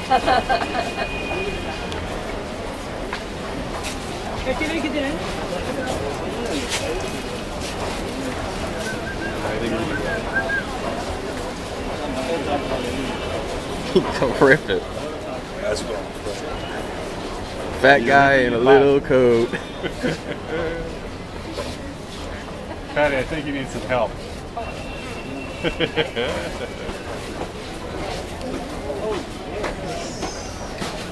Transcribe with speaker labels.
Speaker 1: Don't rip it.
Speaker 2: That's what
Speaker 1: Fat guy in a little coat.
Speaker 3: Patty, I think you need some help.